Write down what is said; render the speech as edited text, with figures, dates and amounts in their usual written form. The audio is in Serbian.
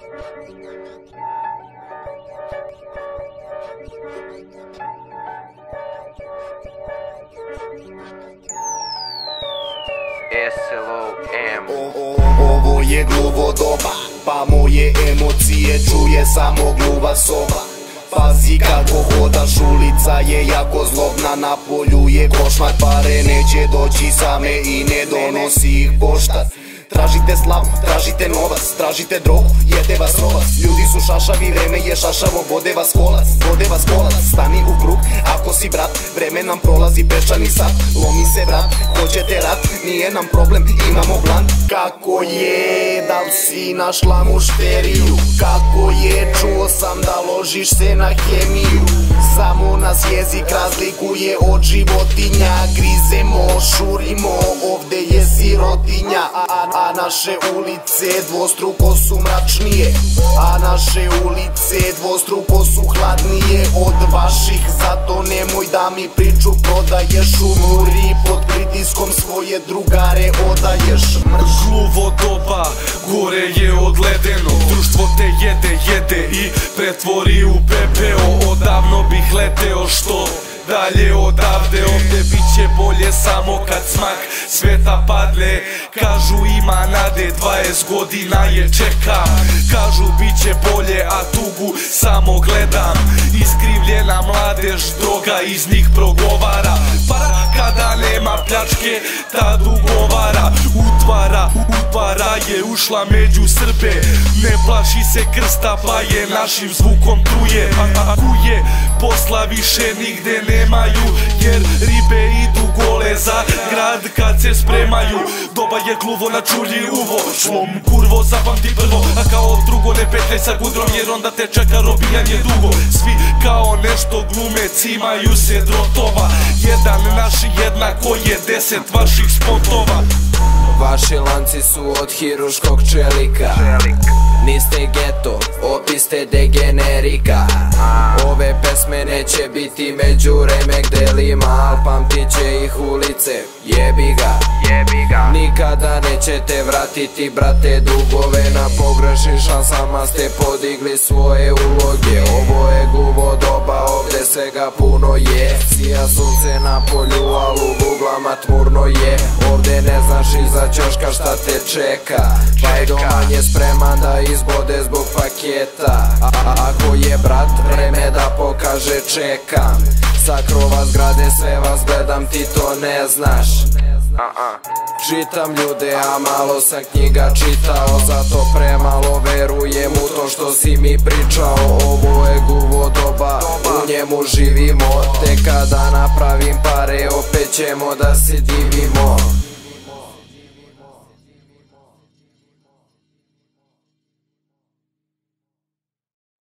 Ovo je gluvo doba, pa moje emocije čuje samo gluva soba. Pazi kako hodaš, ulica je jako zlobna, na polju je košmar, pare neće doći same i ne donosi ih pošta. Tražite slavu, tražite novac, tražite drogu, jede vas rovac. Ljudi su šašavi, vreme je šašavo, vode vas kolac. Stani u krug, ako si brat, vreme nam prolazi, peščani sat. Lomi se vrat, hoćete rat, nije nam problem, imamo plan. Kako je, da li si našla mušteriju? Kako je, čuo sam da ložiš se na hemiju. Samo nas jezik razlikuje od životinja. Grizemo, šurimo, ovde je sirotinja. A naše ulice dvostruko su mračnije. A naše ulice dvostruko su hladnije od vaših. Zato nemoj da mi priču prodaješ. Umri pod pritiskom svoje drugare odaješ. Gluvo doba, gore je od ledeno. Društvo te jede i pretvori u pepeo. Odavno bih leteo što dalje odavde. Ovde bit će bolje samo kad smak sveta padne. Kažu ima nade, 20 godina je čekam. Kažu bit će bolje, a tugu samo gledam. Iskrivljena mladež, droga iz njih progovara. Para kada nema pljačke, tad ugovara. Utvara je ušla među Srbe. Ne plaši se krsta, pa je našim zvukom truje. A kuje, posla više nigde nemaju, jer ribe idu gole za grad kad se spremaju. Doba je gluvo na čulji uvo, šlom kurvo zapamti prvo, a kao drugo ne petljaj sa gudrom, jer onda te čeka robijanje dugo. Svi kao nešto glume, cimaju se drotova. Jedan naš jednako je 10 vaših spontova. Vaši lanci su od hiruškog čelika. Niste geto, opis ste degenerika. Ove pesme neće biti među remek delima, al pamtit će ih ulice, jebi ga. Nikada nećete vratiti, brate, dugove. Na pogrešnim šansama ste podigli svoje uloge. Ovo je gluvo doba, ovde svega puno je. Sija sunce na polju, al u buglama tmurno je. Ovde ne znaš iza ćoška šta te čeka. Pajdoman je spreman da izbode zbog paketa. Ako je brat, vreme da pokaže čekam. Sa krova zgrade sve vas gledam, ti to ne znaš. Čitam ljude, a malo sam knjiga čitao, zato premalo verujem u to što si mi pričao. Ovo je gluvo doba, u njemu živimo. Te kada napravim pare, opet ćemo da se divimo.